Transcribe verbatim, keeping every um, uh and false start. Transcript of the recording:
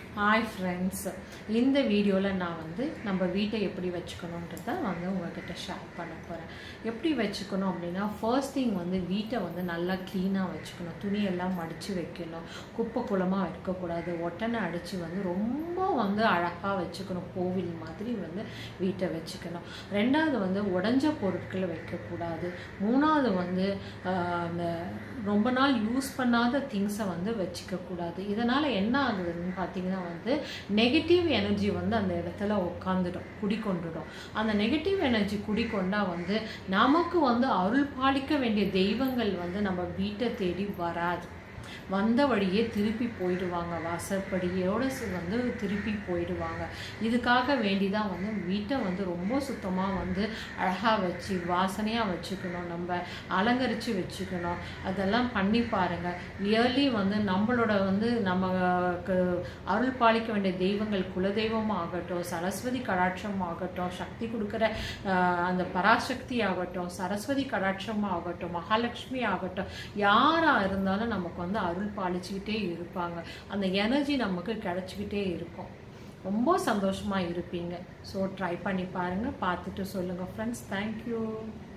Hi friends, இந்த வீடியோல நான் வந்து நம்ம வீட்டை எப்படி வெச்சுக்கணும்ன்றத வந்து உங்ககிட்ட ஷேர் பண்ண போறேன். எப்படி வெச்சுக்கணும் அப்படினா first thing வந்து வீட்டை வந்து நல்லா க்ளீனா வெச்சுக்கணும். துணி எல்லாம் மடிச்சு வைக்கணும். குப்பை குளமா வைக்க கூடாது. ஒட்டனை அடிச்சு வந்து ரொம்ப வந்து அழகா வெச்சுக்கணும். கோவில் மாதிரி வந்து வீட்டை வெச்சுக்கணும். இரண்டாவது வந்து உடைஞ்ச பொருட்களை வைக்க கூடாது. மூணாவது வந்து அந்த ரொம்ப நாள் யூஸ் பண்ணாத திங்ஸை வந்து வெச்சுக்க கூடாது. இதனால என்ன ஆகுதுன்னு பாத்தீங்கன்னா வந்து நெகட்டிவ் எனர்ஜி வந்து அந்த இடத்துல உட்கார்ந்துடும், குடிக்கொண்டுடும். அந்த நெகட்டிவ் எனர்ஜி குடிக்கொண்டா வந்து நமக்கு வந்து அருள் பாலிக்க வேண்டிய தெய்வங்கள் வந்து நம்ம வீட்டை தேடி வராது. வந்த வழியே திருப்பி போயிடுவாங்க. வாசற்படியோட வந்து திருப்பி போயிடுவாங்க. இதுக்காக வேண்டிதான் வந்து வீட்டை வந்து ரொம்ப சுத்தமா வந்து அழகா வச்சு வாசனையா வச்சுக்கணும். நம்ம அலங்கரிச்சு வச்சுக்கணும். அதெல்லாம் பண்ணி பாருங்க. ரியலி வந்து நம்மளோட வந்து நமக்கு அருள் பாலிக்க வேண்டிய தெய்வங்கள் குலதெய்வம் ஆகட்டும், சரஸ்வதி கடாட்சம் ஆகட்டும், சக்தி கொடுக்கிற அந்த பராசக்தி ஆகட்டும், சரஸ்வதி கடாட்சம் ஆகட்டும், மகாலட்சுமி ஆகட்டும், யாரா இருந்தாலும் நமக்கு வந்து அருள் பாலிச்சுக்கிட்டே இருப்பாங்க. அந்த எனர்ஜி நமக்கு கிடைச்சிக்கிட்டே இருக்கும். ரொம்ப சந்தோஷமா இருப்பீங்க. ஸோ ட்ரை பண்ணி பாருங்க, பார்த்துட்டு சொல்லுங்க ஃப்ரெண்ட்ஸ். தேங்க்யூ.